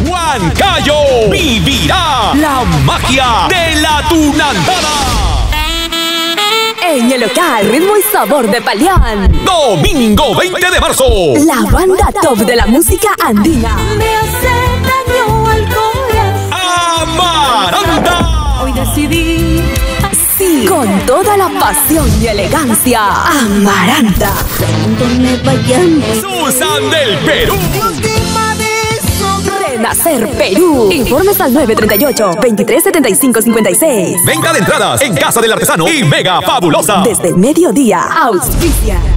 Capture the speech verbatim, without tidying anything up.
Huancayo vivirá la magia de la tunantada. En el local Ritmo y Sabor de Palián. Domingo veinte de marzo. La banda top de la música andina. Me hace daño al corazón. Amaranta. Hoy decidí. Sí, con toda la pasión y elegancia. Amaranta. ¿Dónde vayan? Susan del Perú. Renacer Perú. Informes al nueve treinta y ocho, veintitrés setenta y cinco cincuenta y seis. Venta de entradas en Casa del Artesano y Mega Fabulosa. Desde mediodía. Auspicia